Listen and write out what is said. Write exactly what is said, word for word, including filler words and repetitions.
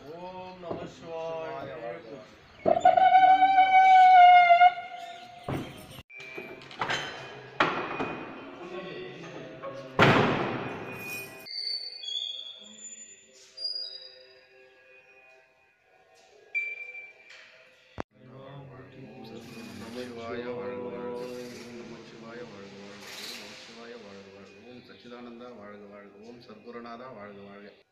ஓம் நம சிவாய. நமச்சிவாய வாழ்க வாழ்க. ஓம் நமச்சிவாய வாழ்க வாழ்க. ஓம் நமச்சிவாய வாழ்க வாழ்க. ஓம் சச்சிதானந்தா வாழ்க வாழ்க. ஓம் சத்குருநாதா வாழ்க வாழ்க.